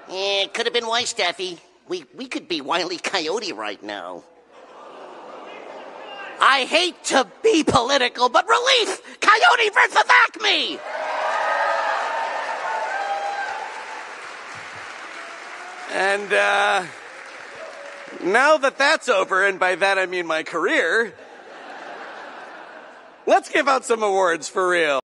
It could have been why, Steffi. We could be Wile E. Coyote right now. I hate to be political, but relief! Coyote versus ACME! And, now that that's over, and by that I mean my career, let's give out some awards for real.